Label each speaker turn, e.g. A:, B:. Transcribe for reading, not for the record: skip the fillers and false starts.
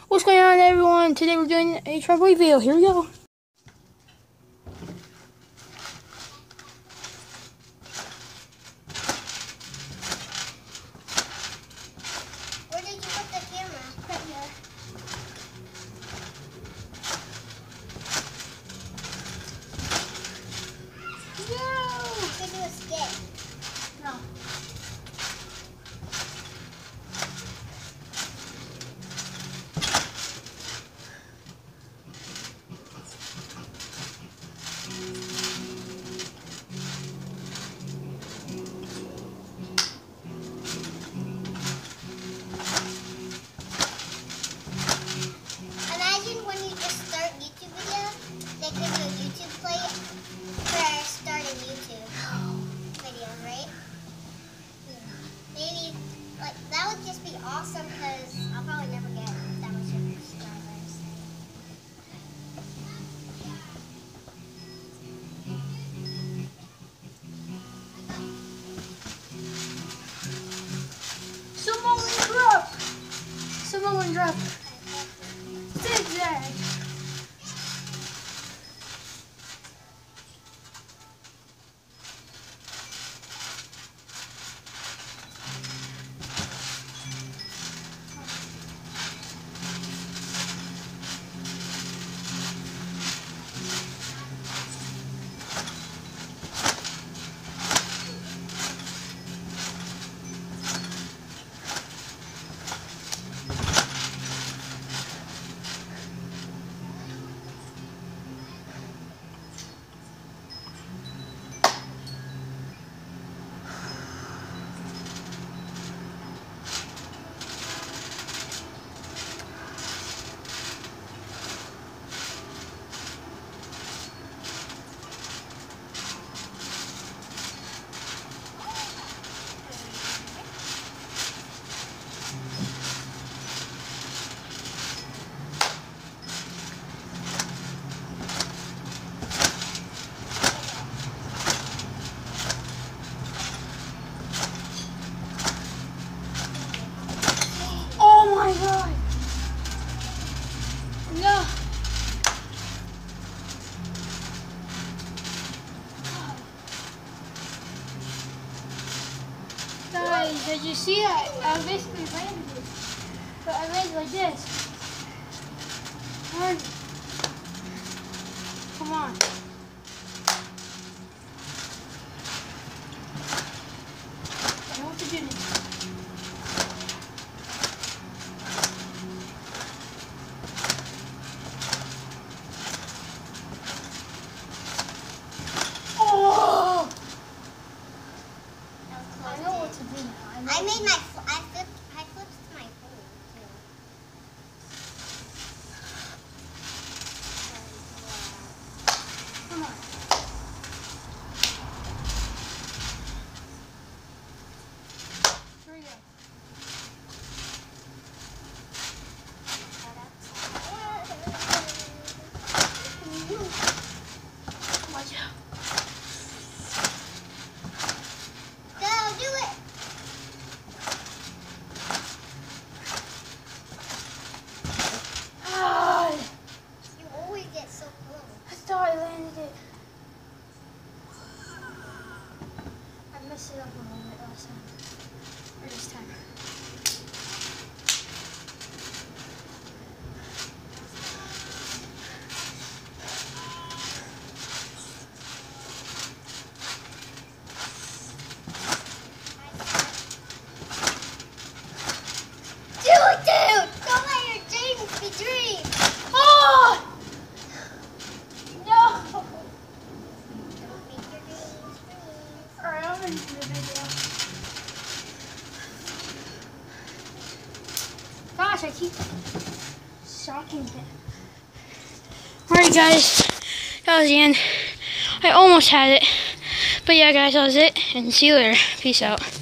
A: What's going on, everyone? Today we're doing a travel reveal. Here we go.
B: Where did you put the camera? Right here. No! You can do a skit. No. Imagine when you just start YouTube videos, they give you a YouTube play for starting YouTube videos, right? Yeah. Maybe, like, that would just be awesome because I'll probably never get that much subscribers.
A: Someone drop. Zigzag. Oh my god! No! Guys, did you see that? I basically landed it. But I landed like this. Turn. Come on. I know what to do now. I know what to do now.
B: I flipped my phone too.
A: Come on. Here we go. Watch out.
B: Go, do it!
A: Ah,
B: You always get so close.
A: I thought I landed it. I messed it up a little bit last time. Or this time.
B: Do it, dude! Don't let your dreams be dreams.
A: Oh! No!
B: Don't make your dreams dreams.
A: Alright, I'm into the video. Gosh, I keep shocking him. Alright guys, that was the end. I almost had it. But yeah guys, that was it. And see you later. Peace out.